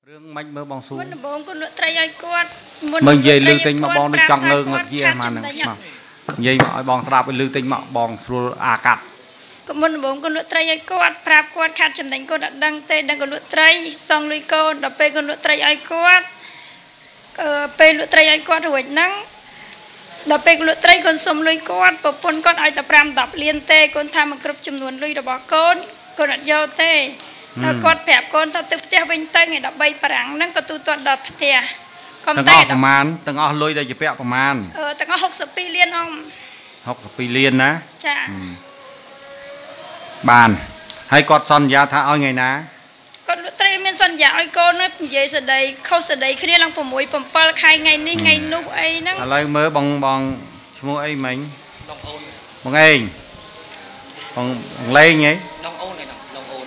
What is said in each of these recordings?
Rương mạch mơ bong su. Muốn bông con lựa trai ai quát. Mình dây lư tinh mà bong nó chọn ngơ ngật gì mà nè. Dây mà bong sạp với lư tinh mà bong su à cắt. Muốn bông con lựa trai ai quát. Prap quát khát chấm đánh con đã đăng tê đăng con lựa trai. Xong lùi con đập bê con lựa trai ai quát. Bê lựa trai ai quát hồi nắng. Đập bê con lựa trai con xông lùi quát. Bộ phôn con ai tập ram đập liên tê. Con tham một group chấm nuôn lùi đập bỏ con. Con đã vô tê. Nó con bẹp con ta tự theo bên tay ngày đập bay parang nắng có tu toàn đập thề. Từng ngõประมาณtừng ngõ lùi đây chỉ bẹp ประมาณ từng ngõ 60 ปี liên ông 60 ปี liênណាចាបានហើយគាត់សន្យាថាឲ្យថ្ងៃណាគាត់លក់ត្រីមានសន្យាឲ្យកូននិយាយស្ដីខុសស្ដីគ្នាឡើង6 7ខែថ្ងៃនេះថ្ងៃនោះអីហ្នឹងឥឡូវមើលបងឈ្មោះអីមិញបងអូនបងឯងបងលេងហីបងអូនឯងបងអូន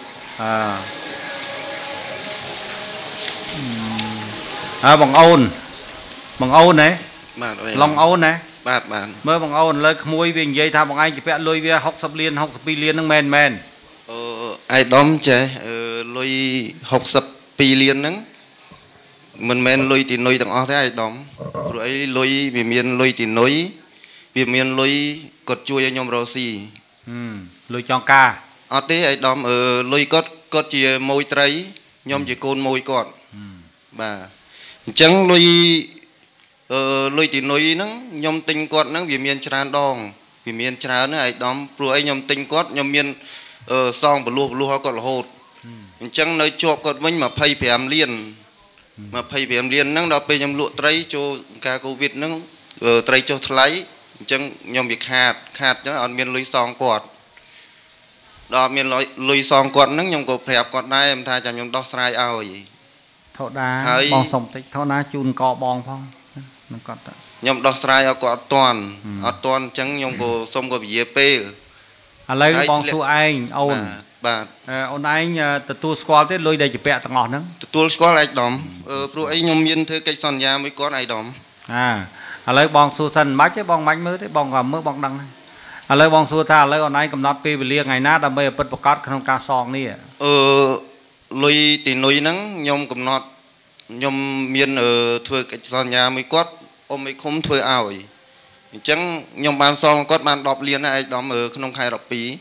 បងអូនហ៎បាទឡងអូនណាបាទមើលបងអូនលើក្មួយវានិយាយថាបងឯងជាពាក់លុយវា60លាន62លានហ្នឹងមែនអាយដំចេះលុយ62លានហ្នឹងមិនមែនលុយទីនុយទាំងអស់ទេអាយដំព្រោះអីលុយវាមានលុយទីនុយវាមានលុយគាត់ជួយឲ្យខ្ញុំរកស៊ីលុយចង្ការអត់ទេអាយដំលុយគាត់ជាម៉ួយត្រីខ្ញុំជាកូនម៉ួយគាត់បាទអញ្ចឹងលុយទីនុយហ្នឹងខ្ញុំទិញគាត់ហ្នឹងវាមានច្រើនដងវាមានច្រើនណាស់អាយដំព្រោះអីខ្ញុំទិញគាត់ខ្ញុំមានសងបលួសឲ្យគាត់រហូតអញ្ចឹងនៅជាប់គាត់វិញ25លានហ្នឹងដល់ពេលខ្ញុំលក់ត្រីចូលការកូវីដហ្នឹងត្រីចុះថ្លៃអញ្ចឹងខ្ញុំវាខាតអញ្ចឹងអត់មានលុយសងគាត់ដល់អត់មានលុយសងគាត់ហ្នឹងខ្ញុំក៏ប្រាប់គាត់ដែរថាចាំខ្ញុំដោះស្រាយឲ្យធោដាបងសុំតិចធោដាជូនកបងផងនឹងគាត់ខ្ញុំដោះស្រាយឲ្យគាត់អត់តាន់អញ្ចឹងខ្ញុំក៏សុំគាត់វិយាពេលឥឡូវបងសួរឯងអូនបាទអូនឯងទទួលស្គាល់ទេលុយដែលជាពាក់ទាំងអស់ហ្នឹងទទួលស្គាល់ឯកដំព្រោះអីខ្ញុំមានធ្វើកិច្ចសន្យាមួយគាត់ឯកដំឥឡូវបងសួរសិនមិនបាច់ទេបងមិនមើលទេបងក៏មើលបងដឹងឥឡូវបងសួរថាឥឡូវអូនឯងកំណត់ពេលវេលាថ្ងៃណាដើម្បីឲ្យពិតប្រាកដក្នុងការសងនេះលុយទីនុយហ្នឹងខ្ញុំកំណត់ខ្ញុំមានធ្វើកិច្ចសន្យាមួយគាត់អ៊ំឯឃុំធ្វើឲ្យអញ្ចឹងខ្ញុំបានសងគាត់បាន10លានឯកដំក្នុងខែ12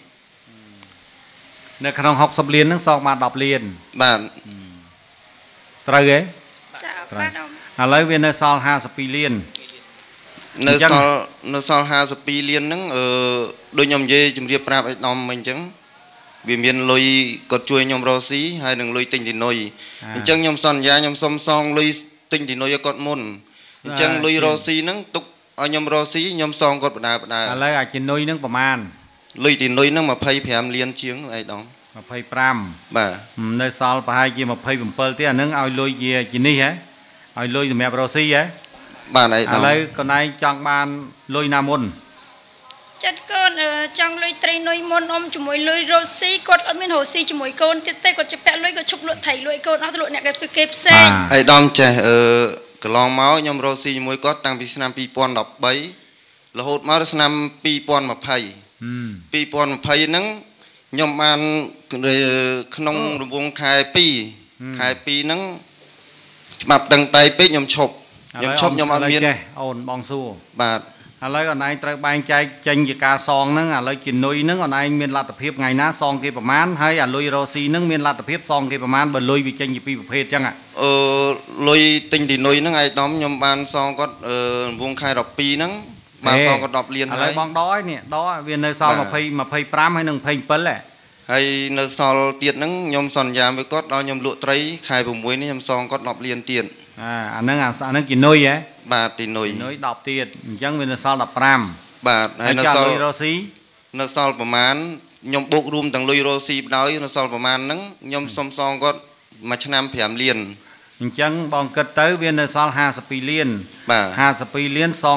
នៅក្នុង60លានហ្នឹងសងបាន10លានបាទត្រូវទេចាបាទឥឡូវវានៅសល់52លាននៅសល់52លានហ្នឹងដូចខ្ញុំនិយាយជម្រាបប្រាប់ឯកដំមិញអញ្ចឹងវាមានលុយគាត់ជួយខ្ញុំរកស៊ីហើយនឹងលុយទិញទីនុយអញ្ចឹងខ្ញុំសន្យាខ្ញុំសុំសងលុយទិញទីនុយឲ្យគាត់មុនអញ្ចឹងលុយរកស៊ីហ្នឹងទុកឲ្យខ្ញុំរកស៊ីខ្ញុំសងគាត់បដាឥឡូវអាជីនុយហ្នឹងប្រមាណលុយទីនុយហ្នឹង25លានជាងឯកដំ 25 បាទនៅសល់ប្រហែលជា27ទេអាហ្នឹងឲ្យលុយជានេះហ៎ឲ្យលុយសម្រាប់រកស៊ីហ៎បាទឯកដំឥឡូវកណៃចង់បានលុយណាមុនចិត្តកូនចង់លុយត្រីនុយមុនអ៊ំជាមួយលុយរ៉ូស៊ីគាត់អត់មានរ៉ូស៊ីជាមួយកូនទៀតទេគាត់ជាពាក់លុយគាត់ឈប់លក់ត្រីលុយកូនអត់ទៅលក់អ្នកគេផ្សេងឯកដំចេះកន្លងមកខ្ញុំរ៉ូស៊ីជាមួយគាត់តាំងពីឆ្នាំ2013រហូតមកដល់ឆ្នាំ2020ហ្នឹងខ្ញុំបានក្នុងរង្វង់ខែ2ហ្នឹងច្បាប់តឹងតែពេកខ្ញុំឈប់ខ្ញុំអត់មានអូនបងសួរបាទឥឡូវអូនឯងត្រូវបែងចែកចេញជាការសងហ្នឹងឥឡូវជានុយហ្នឹងអូនឯងមានលទ្ធភាពថ្ងៃណាសងគេប្រមាណហើយអាលុយរ៉ូស៊ីហ្នឹងមានលទ្ធភាពសងគេប្រមាណបើលុយវាចេញជាពីរប្រភេទអញ្ចឹងលុយទិញទីនុយហ្នឹងឯកដំខ្ញុំបានសងគាត់រង្វង់ខែ12ហ្នឹងបានសងគាត់10លានហើយឥឡូវបងដកនេះដកវានៅសល់25ហើយនឹង27 ហើយនៅសល់ទៀតហ្នឹងខ្ញុំសន្យាមួយគាត់ដល់ខ្ញុំលក់ត្រីខែ6នេះខ្ញុំសងគាត់10លានទៀតអាហ្នឹងជានុយហ៎បាទទីនុយ 10ទៀតអញ្ចឹងវានៅសល់15 បាទហើយនៅសល់លុយរ៉ូស៊ីនៅសល់ប្រមាណខ្ញុំបូករួមទាំងលុយរ៉ូស៊ីដោយនៅសល់ប្រមាណហ្នឹងខ្ញុំសុំសងគាត់មួយឆ្នាំ5លានអញ្ចឹងបងគិតទៅវានៅសល់52លានបាទ 52លានសង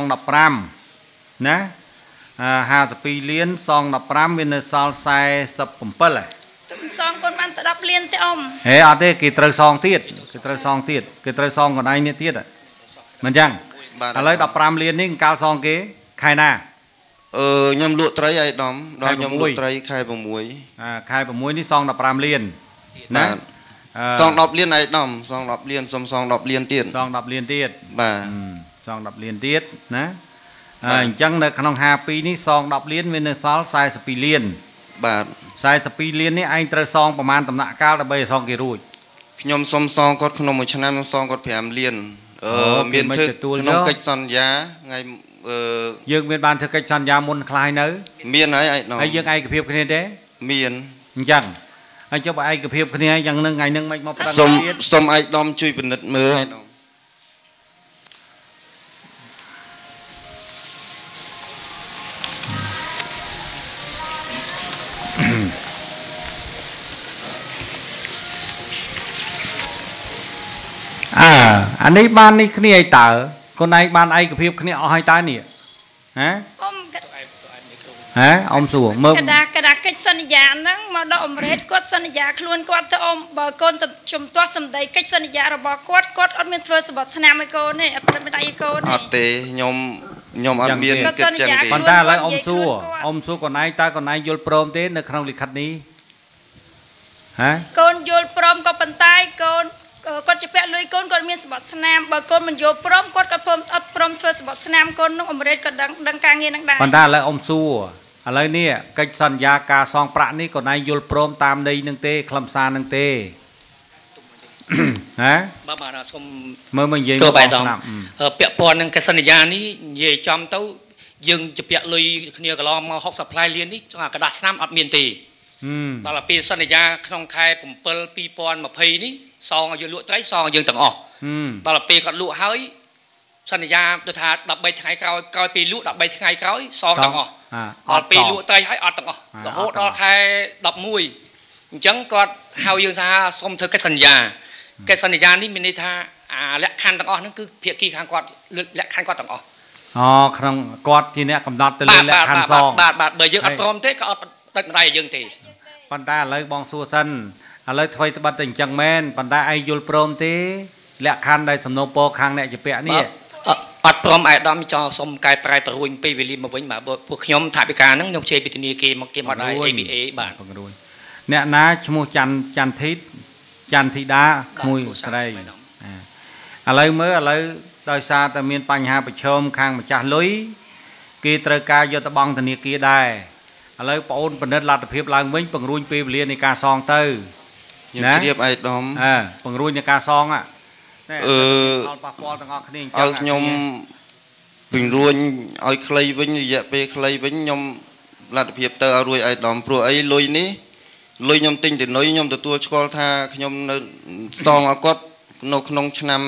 15ណា52លានសង15វានៅសល់47 ទំសងកូនបានតែ10លានទេអ៊ំហេអត់ទេគេត្រូវសងទៀតគេត្រូវសងកណ្ដាញនេះទៀតមិនចឹងឥឡូវ15លាននេះកាលសងគេខែណាខ្ញុំលក់ត្រីឯកដំដល់ខ្ញុំលក់ត្រីខែ6 ខែ6នេះសង15លានណាសង10លានឯកឧត្តមសង10លានសុំសង10លានទៀតសង10លានទៀតបាទសង10លានទៀតណាអញ្ចឹងនៅក្នុង52នេះសង10លានមាននៅសល់42លានបាទ 42លាននេះឯងត្រូវសងប្រមាណដំណាក់កាលដើម្បីសងគេរួចខ្ញុំសុំសងគាត់ក្នុងមួយឆ្នាំខ្ញុំសងគាត់5លានមានធ្វើក្នុងកិច្ចសន្យាថ្ងៃយើងមានបានធ្វើកិច្ចសន្យាមុនខ្លះនៅមានហើយឯកឧត្តមហើយយើងឯកភាពគ្នាទេមានអញ្ចឹងហើយចុះបើឯកភាពគ្នាយ៉ាងហ្នឹងថ្ងៃហ្នឹងមិនមកប្រឹងទៀតសុំឯកឧត្តមជួយពិនិត្យមើលឯកឧត្តមអានេះបាននេះគ្នាឲ្យតើកូនឯងបានឯកភាពគ្នាអស់ហើយតើនេះហ៎អ៊ំសួរមើលកដាកិច្ចសន្យាហ្នឹងមកដល់អមរេតគាត់សន្យាខ្លួនគាត់ទៅអ៊ំបើកូនទៅជំទាស់សម្ដីកិច្ចសន្យារបស់គាត់អត់មានធ្វើសម្បត្តិស្នាមឲ្យកូនទេអត់មានដៃឲ្យកូនទេអត់ទេខ្ញុំអត់មានគិតចឹងទេប៉ុន្តែឥឡូវអ៊ំសួរកូនឯងតើកូនឯងយល់ព្រមទេនៅក្នុងលិខិតនេះហ៎កូនយល់ព្រមក៏ប៉ុន្តែកូនគាត់ជាពាក់លុយកូនគាត់មានសម្បត្តិស្នាមបើកូនមិនយល់ព្រមគាត់ក៏អត់ព្រមធ្វើសម្បត្តិស្នាមកូននោះអមរេតក៏ដឹងការងារនឹងដែរប៉ុន្តែឥឡូវអ៊ំសួរឥឡូវនេះកិច្ចសន្យាការសងប្រាក់នេះកូនឯងយល់ព្រមតាមន័យនឹងទេខ្លឹមសារនឹងទេហ៎បាទសូមមើលមកនិយាយមកឆ្នាំពាក់ព័ន្ធនឹងកិច្ចសន្យានេះនិយាយចំទៅយើងជាពាក់លុយគ្នាកន្លងមក60លាននេះចង់អាกระดาษស្នាមអត់មានទេដល់ពេលសន្យាក្នុងខែ7 2020នេះសងឲ្យយើងលក់ត្រីសងយើងទាំងអស់ដល់ពេលគាត់លក់ហើយសន្យាទៅថា13ថ្ងៃក្រោយពេលលក់13ថ្ងៃក្រោយសងទាំងអស់ដល់ពេលលក់ត្រីហើយអត់ទាំងអស់រហូតដល់ខែ11អញ្ចឹងគាត់ហៅយើងថាសូមធ្វើកិច្ចសន្យានេះមានន័យថាលក្ខខណ្ឌទាំងអស់ហ្នឹងគឺភាគីខាងគាត់លក្ខខណ្ឌគាត់ទាំងអស់ក្នុងគាត់ជាអ្នកកំណត់ទៅលើលក្ខខណ្ឌសងបាទបើយើងអត់ព្រមទេក៏អត់ដេចម្ដាយឲ្យយើងទេប៉ុន្តែឥឡូវបងសួរសិនឥឡូវធ្វើត្បិតតែអញ្ចឹងមែនប៉ុន្តែឯងយល់ព្រមទេលក្ខខណ្ឌដែលសំណូមពរខាងអ្នកជាពាក់នេះអត់ព្រមឯកឧត្តមចង់សុំកែប្រែប្រួយពេលវេលាមកវិញបាទពួកខ្ញុំថាវិការហ្នឹងខ្ញុំជ័យពីធនាគារមកគេមកដែរ ABA បាទបង្រួយអ្នកណាឈ្មោះច័ន្ទធីតាក្មួយស្រីឥឡូវមើលឥឡូវដោយសារតែមានបញ្ហាប្រឈមខាងម្ចាស់លុយគេត្រូវការយកទៅបង់ធនាគារដែរឥឡូវបងអូនបណ្ឌិតលទ្ធភាពឡើងវិញបង្រួញពេលវេលានៃការសងទៅខ្ញុំជ្រាបឯកឧត្តមបង្រួញនៃការសងប៉ះពាល់ទាំងអស់គ្នាអញ្ចឹងឲ្យខ្ញុំបង្រួញឲ្យខ្លីវិញរយៈពេលខ្លីវិញខ្ញុំលទ្ធភាពទៅឲ្យរួចឯកឧត្តមព្រោះអីលុយនេះលុយខ្ញុំទិញទៅនុយខ្ញុំទទួលស្គាល់ថាខ្ញុំនៅសងឲ្យគាត់នៅក្នុងឆ្នាំ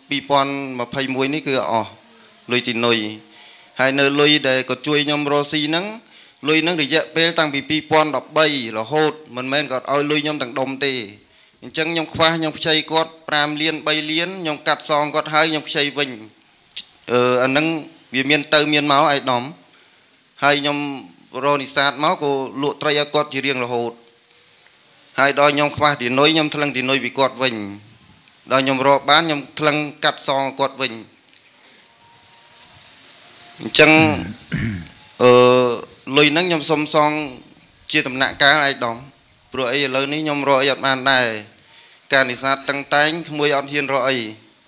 2021នេះគឺអស់លុយទីនុយហើយនៅលុយដែលគាត់ជួយខ្ញុំរកស៊ីហ្នឹងលុយហ្នឹងរយៈពេលតាំងពី2013រហូតមិនមែនគាត់ឲ្យលុយខ្ញុំទាំងដុំទេអញ្ចឹងខ្ញុំខ្វះខ្ញុំខ្ចីគាត់5លាន3លានខ្ញុំកាត់សងគាត់ហើយខ្ញុំខ្ចីវិញអាហ្នឹងវាមានទៅមានមកឯកឧត្តមហើយខ្ញុំរកនេសាទមកក៏លក់ត្រីឲ្យគាត់ជារៀងរហូតហើយដល់ខ្ញុំខ្វះទីនុយខ្ញុំថ្លឹងទីនុយពីគាត់វិញដល់ខ្ញុំរកបានខ្ញុំថ្លឹងកាត់សងគាត់វិញអញ្ចឹងលុយហ្នឹងខ្ញុំសុំសងជាដំណាក់កាលឯកឧត្តមព្រោះអីឥឡូវនេះខ្ញុំរកអីអត់បានដែរការនេសាទតឹងតែងក្មួយអត់ហ៊ានរកអី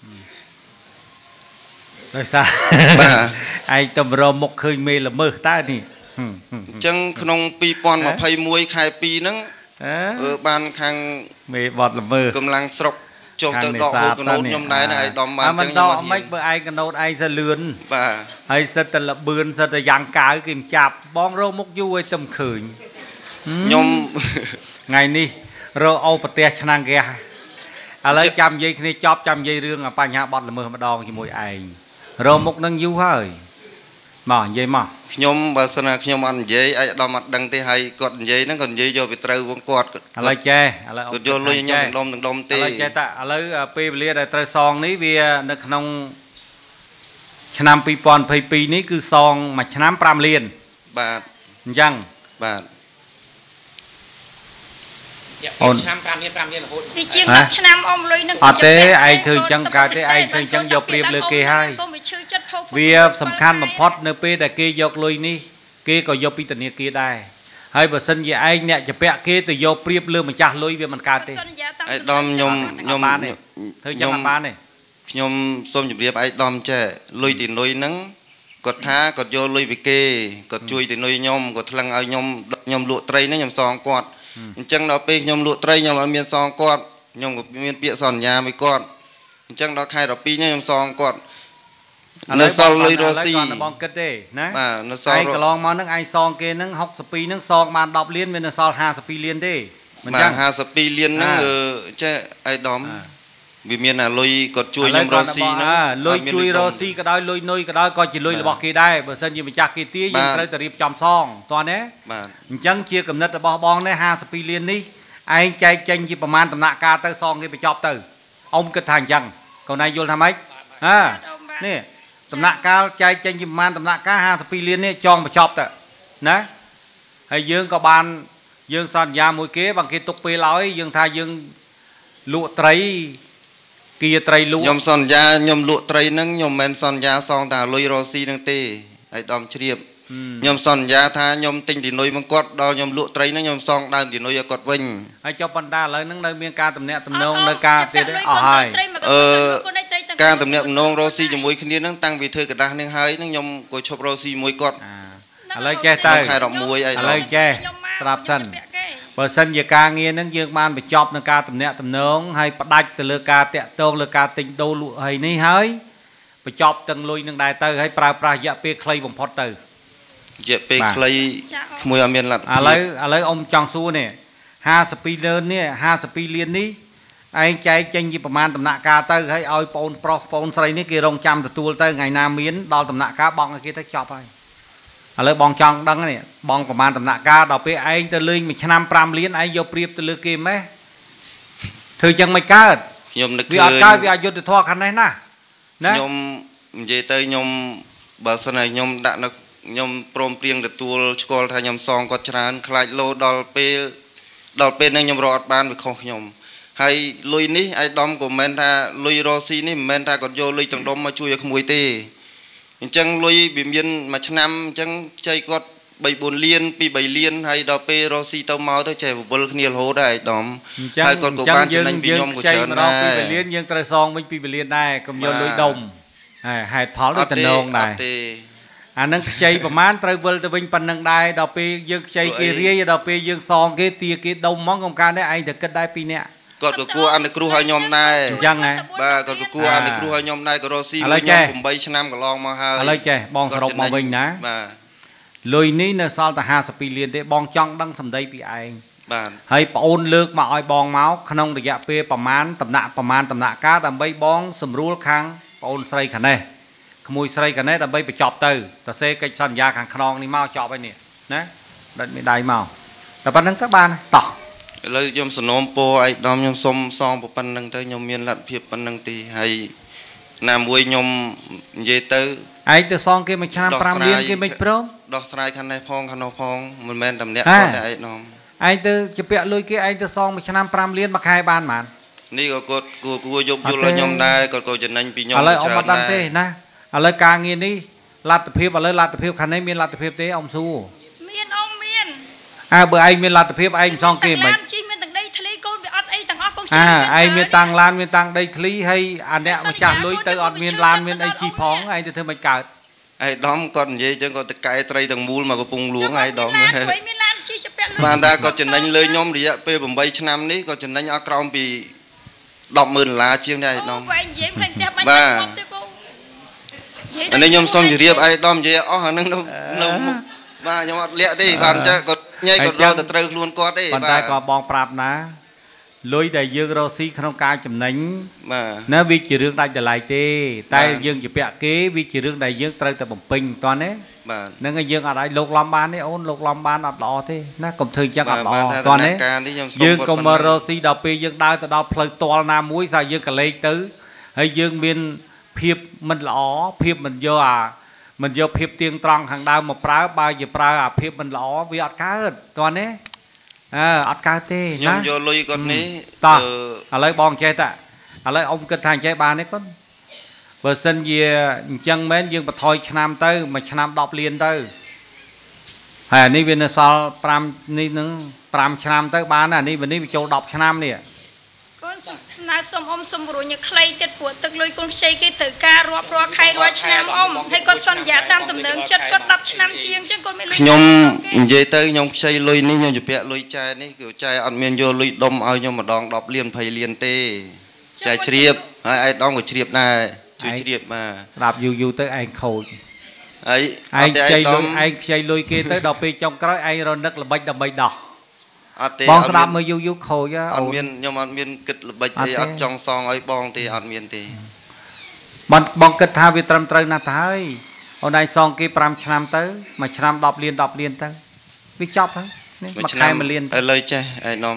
ដោយសារឯងតម្រមុខឃើញមេល្មើសតើនេះអញ្ចឹងក្នុង2021ខែ2ហ្នឹងបានខាងមេបត់ល្មើសកម្លាំងស្រុកចុះទៅដកហូតកណូតខ្ញុំដែរណាឯកឧត្តមបានអញ្ចឹងខ្ញុំអត់មិនបើឯងកណូតឯងសិលឿនបាទហើយសិតតែលបឿនសិតតែយ៉ាងកាវគេចាប់បងរកមុខយូរឲ្យតែមិនឃើញខ្ញុំថ្ងៃនេះរកអូប្រទេសឆ្នាំងគេឥឡូវចាំនិយាយគ្នាចប់ចាំនិយាយរឿងបញ្ហាបត់ល្មើសម្ដងជាមួយឯងរកមុខនឹងយូរហើយមកនិយាយមកខ្ញុំបើសិនណាខ្ញុំអត់និយាយឯកឧត្តមអត់ដឹងទេហើយគាត់និយាយហ្នឹងគាត់និយាយយកវាត្រូវវងគាត់ឥឡូវចេះឥឡូវគាត់យកលុយខ្ញុំទាំងដុំទេឥឡូវចេះតាឥឡូវពេលវេលាដែលត្រូវសងនេះវានៅក្នុងឆ្នាំ2022នេះគឺសងមួយឆ្នាំ5លានបាទអញ្ចឹងបាទអូនឆ្នាំ5លានរហូតពីជាង10ឆ្នាំអមលុយនឹងអត់ទេឯងធ្វើអញ្ចឹងកើតទេឯងធ្វើអញ្ចឹងយកប្រៀបលើគេហើយវាសំខាន់បំផុតនៅពេលដែលគេយកលុយនេះគេក៏យកពីធនាគារដែរហើយបើសិនជាឯងអ្នកជាពាក់គេទៅយកព្រៀបលើម្ចាស់លុយវាមិនកើតទេឯកឧត្តមខ្ញុំធ្វើចឹងបានទេខ្ញុំសូមជម្រាបឯកឧត្តមចេះលុយទីនុយហ្នឹងគាត់ថាគាត់យកលុយពីគេគាត់ជួយទីនុយខ្ញុំគាត់ថ្លឹងឲ្យខ្ញុំលក់ត្រីហ្នឹងខ្ញុំសងគាត់អញ្ចឹងដល់ពេលខ្ញុំលក់ត្រីខ្ញុំអត់មានសងគាត់ខ្ញុំក៏មានពាក្យសន្យាមួយគាត់អញ្ចឹងដល់ខែ12ខ្ញុំសងគាត់នៅសល់លុយរស់ស៊ីបងគិតទេណាបាទនៅសល់ឯងកន្លងមកហ្នឹងឯងសងគេហ្នឹង62ហ្នឹងសងបាន10លានមាននៅសល់52លានទេមិនចឹង52លានហ្នឹងចេះឯកឧត្តមវាមានអាលុយគាត់ជួយខ្ញុំរស់ស៊ីហ្នឹងលុយជួយរស់ស៊ីក៏ដោយលុយនុយក៏ដោយក៏ជាលុយរបស់គេដែរបើសិនជាម្ចាស់គេទាយើងត្រូវតែរៀបចំសងតោះណាបាទអញ្ចឹងជាគំនិតរបស់បងនេះ52លាននេះឯងចែកចេញជាប្រមាណដំណាក់កាលទៅសងគេបញ្ចប់ទៅអ៊ំគិតថាអញ្ចឹងកូនឯងយល់ថាម៉េចនេះដំណាក់កាលចែកចេញជាប្រមាណដំណាក់កាល52លាននេះចងបញ្ចប់ទៅណាហើយយើងក៏បានយើងសន្យាមួយគេបើគេទុកពេលឲ្យយើងថាយើងលក់ត្រីគីត្រីលក់ខ្ញុំសន្យាខ្ញុំលក់ត្រីហ្នឹងខ្ញុំមិនសន្យាសងតែលុយរស់ស៊ីហ្នឹងទេឯកឧត្តមជ្រាបខ្ញុំសន្យាថាខ្ញុំទិញទីនុយមកគាត់ដល់ខ្ញុំលក់ត្រីហ្នឹងខ្ញុំសងដើមទីនុយឲ្យគាត់វិញហើយចុះប៉ុន្តែឥឡូវហ្នឹងនៅមានការតំណាក់តំណងនៅការទៀតអស់ហើយការតំណាក់តំណងរស់ស៊ីជាមួយគ្នាហ្នឹងតាំងពីធ្វើกระดาษនេះហើយហ្នឹងខ្ញុំក៏ឈប់រស់ស៊ីមួយគាត់ឥឡូវចេះទៅខែ11ឥឡូវចេះស្រាប់សិនបើសិនជាការងារហ្នឹងយើងបានបញ្ចប់នឹងការតំណាក់តំណងហើយផ្ដាច់ទៅលើការតាក់ទងលើការទិញដូរលក់ហើយនេះហើយបញ្ចប់ទាំងលុយនឹងដែរទៅហើយប្រើប្រាស់រយៈពេលខ្លីបំផុតទៅរយៈពេលខ្លីក្មួយអត់មានលទ្ធភាពឥឡូវអ៊ំចង់សួរនេះ52លាននេះ52លាននេះឯងចែកចេញជាប្រមាណដំណាក់កាលទៅហើយឲ្យបងប្រុសបងស្រីនេះគេរងចាំទទួលទៅថ្ងៃណាមានដល់ដំណាក់កាលបងឲ្យគេទៅចប់ហើយឥឡូវបងចង់ដឹងនេះបងប្រមាណដំណាក់កាលដល់ពេលឯងទៅលេងមួយឆ្នាំ5លានឯងយកព្រៀបទៅលើគេម៉េះធ្វើចឹងមិនកើតខ្ញុំនឹកឃើញវាអត់កើតវាអយុត្តិធម៌ខាងនេះណាខ្ញុំនិយាយទៅខ្ញុំបើសិនឲ្យខ្ញុំដាក់នៅខ្ញុំព្រមព្រៀងទទួលស្គាល់ថាខ្ញុំសងគាត់ច្រើនខ្លាចលោដល់ពេលហ្នឹងខ្ញុំរកអត់បានវាខុសខ្ញុំហើយលុយនេះឯកឧត្តមក៏មិនថាលុយរស់ស៊ីនេះមិនមែនថាគាត់យកលុយទាំងដុំមកជួយឲ្យក្មួយទេអញ្ចឹងលុយវាមានមួយឆ្នាំអញ្ចឹងចៃគាត់3-4លាន2-3លានហើយដល់ពេលរស់ស៊ីទៅមកទៅចេះបបលគ្នារហូតដែរឯកឧត្តមហើយគាត់ក៏បានចំណេញពីខ្ញុំក៏ច្រើនដែរ2-3លានយើងត្រូវសងវិញ2-3លានដែរកុំយកលុយដុំហេតុផលដូចតំណងដែរអានឹងខ្ចីប្រមាណត្រូវវិលទៅវិញប៉ុណ្្នឹងដែរដល់ពេលយើងខ្ចីគេរាយដល់ពេលយើងសងគេទាគេដុំហ្មងកុំកើតទេឯងទៅគិតដែរ2នាក់គាត់ក៏គួរអនុគ្រោះឲ្យខ្ញុំដែរអញ្ចឹងហ៎បាទគាត់ក៏គួរអនុគ្រោះឲ្យខ្ញុំដែរក៏រស់ស៊ីមួយខ្ញុំ8ឆ្នាំកន្លងមកហើយឥឡូវចេះបងសរុបមកវិញណាបាទលុយនេះនៅសល់តែ52លានទេបងចង់ដឹងសម្ដីពីឯងបាទហើយប្អូនលើកមកឲ្យបងមកក្នុងរយៈពេលប្រមាណដំណាក់កាលដើម្បីបងសម្រួលខាងប្អូនស្រីខាងនេះក្មួយស្រីខាងនេះដើម្បីបញ្ចប់ទៅសរសេរកិច្ចសន្យាខាងខ្នងនេះមកចប់ហើយនេះណាដាច់មេដៃមកតែប៉ុណ្្នឹងទៅបានតោះឥឡូវខ្ញុំសំណូមពរឯកឧត្តមខ្ញុំសុំសងប៉ុណ្្នឹងទៅខ្ញុំមានលទ្ធភាពប៉ុណ្្នឹងទីហើយណាមួយខ្ញុំនិយាយទៅឯងទៅសងគេមួយឆ្នាំ5លានគេមិនព្រមដោះស្រាយខាងនេះផងខាងនោះផងមិនមែនតែម្នាក់គាត់ទេឯកឧត្តមឯងទៅជាពាក់លុយគេឯងទៅសងមួយឆ្នាំ5លានមួយខែបានប៉ុន្មាននេះក៏គាត់គួរយកយល់ឲ្យខ្ញុំដែរគាត់ក៏ចំណេញពីខ្ញុំច្រើនដែរឥឡូវអ៊ំអត់ដឹងទេណាឥឡូវការងារនេះលទ្ធភាពឥឡូវលទ្ធភាពខាងនេះមានលទ្ធភាពទេអ៊ំសួរមានអ៊ំមានបើឯងមានលទ្ធភាពឯងសងគេមិនមានទាំងដីធ្លីកូនវាអត់អីទាំងអស់កូនឯងមានតាំងឡានមានតាំងដីធ្លីហើយអាអ្នកម្ចាស់លុយទៅអត់មានឡានមានអីជីផងឯងទៅធ្វើមិនកើតឯកឧត្តមគាត់និយាយចឹងគាត់ទៅកែត្រីទាំងមូលមកកំពង់ហ្លួងឯកឧត្តមមានឡានជីជាពាក់លុយបានតែគាត់ចំណេញលើខ្ញុំរយៈពេល8ឆ្នាំនេះគាត់ចំណេញអត់ក្រោមពី$10,000ជាងដែរឯកឧត្តមបាទនិយាយមិនផ្ទះបាញ់មកទេបងអានេះខ្ញុំសូមជម្រាបឯកឧត្តមនិយាយអស់អានឹងនៅបាទខ្ញុំអត់លាក់ទេបានតែគាត់ញ៉ៃគាត់រកទៅត្រូវខ្លួនគាត់ទេបាទតែក៏បងប្រាប់ណាលុយដែលយើងរកស៊ីក្នុងការចំណេញណាវាជារឿងដាច់ដライទេតែយើងជាពាក់គេវាជារឿងដែលយើងត្រូវតែបំពេញតោះណាបាទហ្នឹងហើយយើងអត់អាចលោកឡំបានទេអូនលោកឡំបានអត់ល្អទេណាកុំធ្វើចឹងអត់ល្អតោះណាយើងកុំមករកស៊ីដល់ពេលយើងដើរទៅដល់ផ្លូវតលណាមួយស្អាយើងកលេចទៅហើយយើងមានភាពមិនល្អភាពមិនយកភាពទៀងត្រង់ខាងដើមមកប្រើបើជាប្រើអាភាពមិនល្អវាអត់កើតតោះណាអត់កើតទេណាខ្ញុំយកលុយគាត់នេះតោះឥឡូវបងចេះតាឥឡូវអ៊ំគិតថាអញ្ចេះបានទេគាត់បើសិនជាអញ្ចឹងមែនយើងបន្ថយឆ្នាំទៅមួយឆ្នាំ10លានទៅហើយនេះវានៅសល់5នេះនឹង5ឆ្នាំទៅបានអានេះវាចូល10ឆ្នាំនេះកូនស្នើសុំអ៊ំសុំរួញឲ្យខ្លីទៀតព្រោះទឹកលុយកូនខ្ចីគេត្រូវការរាប់រាល់ខែរាល់ឆ្នាំអ៊ំហើយគាត់សន្យាតាមដំណើរចិត្តគាត់10ឆ្នាំជាងអញ្ចឹងគាត់មានលុយខ្ញុំនិយាយទៅខ្ញុំខ្ចីលុយនេះខ្ញុំជពាក់លុយចែនេះគឺចែអត់មានយកលុយដុំឲ្យខ្ញុំម្ដង10លាន20លានទេចែជ្រាបហើយឯដងក៏ជ្រាបដែរជួយជ្រាបបាទស្ដាប់យូរទៅឯងខូចហើយឯងខ្ចីលុយឯងខ្ចីលុយគេទៅដល់ពេលចុងក្រោយឯងរនឹកល្បិចដើម្បីដោះអត់ទេបងស្ដាប់មើលយូរខូចអត់មានខ្ញុំអត់មានគិតល្បិចអីអត់ចង់សងឲ្យបងទេអត់មានទេបងគិតថាវាត្រឹមត្រូវណាស់ទៅហើយអូនឯងសងគេ5ឆ្នាំទៅមួយឆ្នាំ10លានទៅវាចប់ហើយនេះមួយខែ1លានឥឡូវចេះឯនំ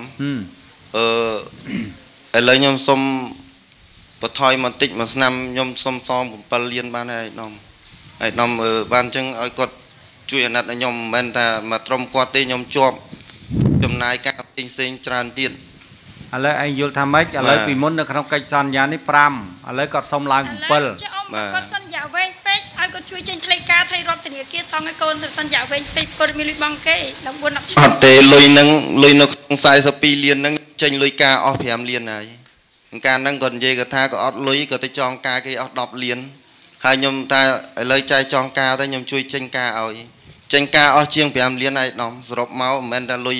ឥឡូវខ្ញុំសុំបន្ថយបន្តិចមួយឆ្នាំខ្ញុំសុំសង7លានបានហើយឯនំបានអញ្ចឹងឲ្យគាត់ជួយអាណិតឲ្យខ្ញុំមិនមែនថាមកក្រុមគាត់ទេខ្ញុំជាប់ចំណាយការផ្សេងច្រើនទៀតឥឡូវឯងយល់ថាម៉េចឥឡូវពីមុននៅក្នុងកិច្ចសន្យានេះ5ឥឡូវគាត់សុំឡើង7 បាទគាត់សន្យាវែងពេកឲ្យគាត់ជួយចេញថ្លៃការថ្លៃរដ្ឋធនាគារសងឲ្យកូនទៅសន្យាវែងពេកគាត់មានលុយបង់គេដល់4 10ឆ្នាំអត់ទេលុយនៅក្នុង42លានហ្នឹងចេញលុយការអស់5លានហើយការហ្នឹងគាត់និយាយគាត់ថាគាត់អត់លុយគាត់ទៅចងការគេអស់10លានហើយខ្ញុំថាឥឡូវចែកចងការទៅខ្ញុំជួយចេញការឲ្យចេញការអស់ជាង5លានហើយដំសរុបមកមិនមែនតែលុយ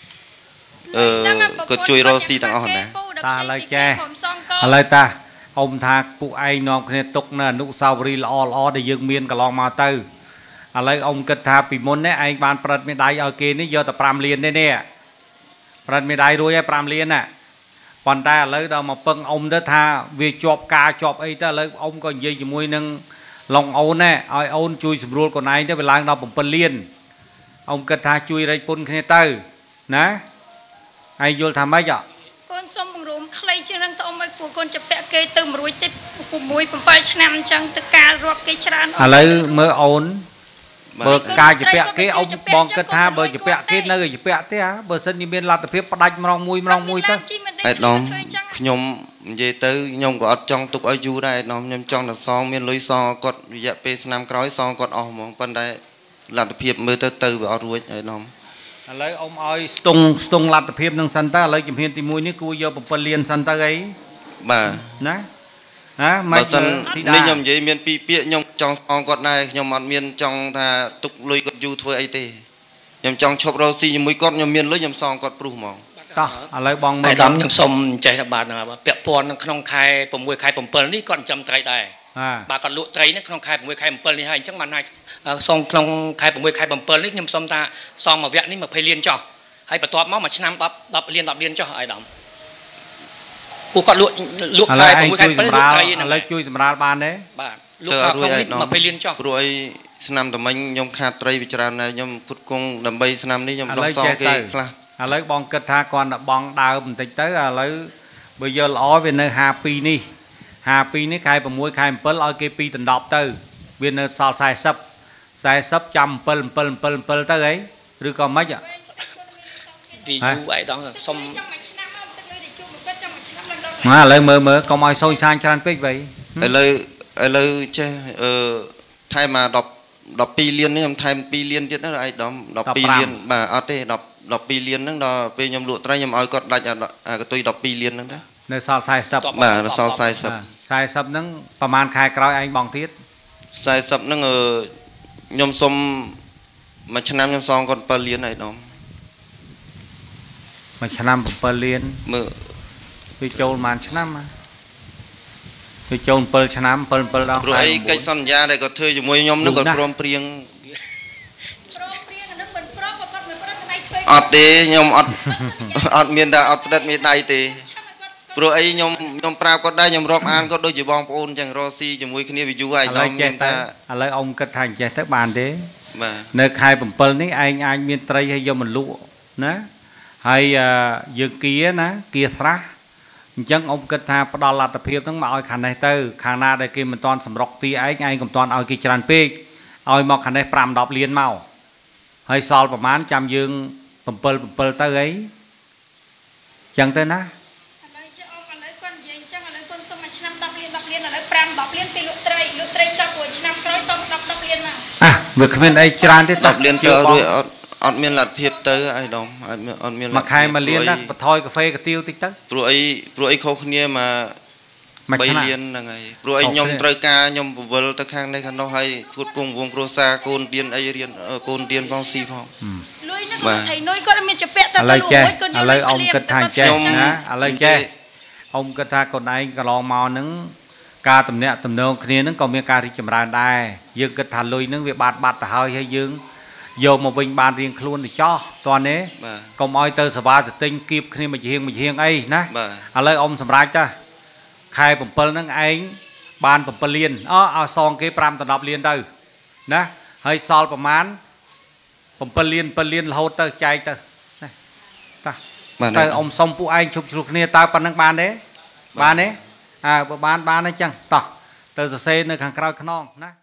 ក៏ជួយរកស៊ីទាំងអស់ណាតាឥឡូវចេះឥឡូវតាអ៊ំថាពួកឯងនាំគ្នាទុកនៅអនុស្សាវរីយ៍ល្អដែលយើងមានកន្លងមកទៅឥឡូវអ៊ំគិតថាពីមុននេះឯងបានប្រឌិតមេដាយឲ្យគេនេះយកតែ5លានទេនេះប្រឌិតមេដាយរួចហើយ5លានណាប៉ុន្តែឥឡូវដល់មកពឹងអ៊ំទៅថាវាជាប់ការជាប់អីទៅឥឡូវអ៊ំក៏និយាយជាមួយនឹងឡុងអូនណាឲ្យអូនជួយសម្រួលខ្លួនឯងទៅវាឡើងដល់7លានអ៊ំគិតថាជួយរែកពុនគ្នាទៅណាឯងយល់ថាម៉េចកូនសុំបង្រួមខ្លីជាងនឹងទៅអ៊ំឲ្យពួកកូនចាប់ពាក់គេទៅ1រួចទេ6 7ឆ្នាំអញ្ចឹងទៅការរាប់គេច្រើនឥឡូវមើលអូនបើការជពាក់គេអ៊ំបងគិតថាបើជពាក់គេនៅជពាក់ទេបើសិនជាមានលទ្ធភាពផ្ដាច់ម្ដងមួយទៅឯដុំខ្ញុំនិយាយទៅខ្ញុំក៏អត់ចង់ទុកឲ្យយូរដែរឯដុំខ្ញុំចង់តែសងមានលុយសងគាត់រយៈពេលឆ្នាំក្រោយសងគាត់អស់ហ្មងប៉ុន្តែលទ្ធភាពមើលទៅវាអត់រួចឯដុំឥឡូវអ៊ំឲ្យស្ទង់លទ្ធភាពនឹងសិនទៅឥឡូវជំហានទី1នេះគួរយក7លានសិនទៅអីបាទណាមិនសិននេះខ្ញុំនិយាយមានពីរពាក្យខ្ញុំចង់សងគាត់ដែរខ្ញុំអត់មានចង់ថាទុកលុយគាត់យូរធ្វើអីទេខ្ញុំចង់ឈប់រកស៊ីជាមួយគាត់ខ្ញុំមានលុយខ្ញុំសងគាត់ព្រោះហ្មងតោះឥឡូវបងមើលខ្ញុំសុំចេះថាបាទពាក់ព័ន្ធក្នុងខែ6ខែ7នេះគាត់ចិញ្ចឹមត្រីដែរបាទគាត់លក់ត្រីនេះក្នុងខែ6ខែ7នេះហើយអញ្ចឹងបានថាសុំក្នុងខែ6ខែ7នេះខ្ញុំសុំថាសងមួយវគ្គនេះ20លានចុះហើយបន្ទាប់មកមួយឆ្នាំ10លានចុះឲ្យដំពួកគាត់លក់ខែ6ខែ7លក់ត្រីឥឡូវជួយសម្រាលបានទេបាទលក់ក្នុងនេះ20លានចុះព្រោះអីឆ្នាំតមិញខ្ញុំខាតត្រីវាច្រើនដែរខ្ញុំផ្គត់ផ្គង់ដើម្បីឆ្នាំនេះខ្ញុំដោះសងគេខ្លះឥឡូវបងគិតថាគាត់តែបងដើមបន្តិចទៅឥឡូវបើយកល្អវានៅ52នេះ52នេះខែ6ខែ7ឲ្យគេ2ដណ្ដប់ទៅវានៅសល់40ចាំ7ទៅអីឬក៏មិនវាយូរអីដងសុំឥឡូវមើលកុំឲ្យសូនសាញច្រើនពេកវ៉ៃឥឡូវចេះថែមមក12លាននេះខ្ញុំថែម2លានទៀតណាឯកឧត្តម12លានបាទអត់ទេ12លានហ្នឹងដល់ពេលខ្ញុំលក់ត្រីខ្ញុំឲ្យគាត់ដាច់អាកតុយ12លានហ្នឹងដែរនៅសល់40 បាទនៅសល់ 40ហ្នឹងប្រហែលខែក្រោយឯងបងទៀត 40ហ្នឹងខ្ញុំសុំមួយឆ្នាំខ្ញុំសងគាត់7លានឯកឧត្តមមួយឆ្នាំ7លានមើលវាចូលប្រហែលឆ្នាំវាចូល7ឆ្នាំ7ដងព្រោះអីកិច្ចសន្យាដែលគាត់ធ្វើជាមួយខ្ញុំហ្នឹងគាត់ព្រមព្រៀងហ្នឹងមិនព្រមគាត់មិនប្រដៅធ្វើអត់ទេខ្ញុំអត់មានតែអត់ផ្ដិតមេដៃទេព្រោះអីខ្ញុំប្រាប់គាត់ដែរខ្ញុំរាប់អានគាត់ដូចជាបងប្អូនចឹងរស់ស៊ីជាមួយគ្នាវាយូរហើយដល់ខ្ញុំថាឥឡូវអ៊ំគិតថាអញ្ចេះទៅបានទេបាទនៅខែ7នេះឯងអាចមានត្រីឲ្យយកមកលក់ណាហើយយើងគៀណាគៀស្រះអញ្ចឹងអ៊ំគិតថាផ្ដល់លទ្ធភាពហ្នឹងមកឲ្យខាងនេះទៅខាងណាដែលគេមិនទាន់សម្រុកទីឯងកុំទាន់ឲ្យគេច្រើនពេកឲ្យមកខាងនេះ5-10លានមកហើយសល់ប្រហែលចាំយើង7ទៅអីចឹងទៅណាពីលក់ត្រីចាប់មួយឆ្នាំក្រោយសុំ10លានមកវាគ្មានអីច្រើនទេ 10លានទៅរួចអត់អត់មានលទ្ធភាពទៅអីដងអត់មានមួយខែមួយលានណាបន្ថយកាហ្វេកាទៀវតិចទៅព្រោះអីខុសគ្នាមក3លានហ្នឹងហើយព្រោះអីខ្ញុំត្រូវការខ្ញុំពវល់ទៅខាងនេះខាងនោះហើយគួតគង់វងគ្រួសារកូនទៀនអីរៀនកូនទៀនផងស៊ីផងលុយហ្នឹងគាត់ថៃនុយគាត់មានចាប់ទៅលុយគាត់ឥឡូវអ៊ំគិតថាចេះណាឥឡូវចេះអ៊ំគិតថាកូនឯងកន្លងមកហ្នឹងការតំណាក់តំណងគ្នាហ្នឹងក៏មានការរីកចម្រើនដែរយើងគិតថាលុយហ្នឹងវាបាត់ទៅហើយយើងយកមកវិញបានរៀងខ្លួនទៅចោះតើនេះកុំឲ្យទៅសវ៉ាសទិញគៀបគ្នាមួយជាងអីណាឥឡូវអ៊ំសម្រាប់ចាខែ7ហ្នឹងឯងបាន7លានឲ្យសងគេ5ទៅ10លានទៅណាហើយសល់ប្រមាណ7លានរហូតទៅចែកទៅណាទៅអ៊ំសុំពួកឯងជប់ជ្រុះគ្នាតើប៉ុណ្្នឹងបានទេបើបានអញ្ចឹងតោះទៅសរសេរនៅខាងក្រោយខ្នងណា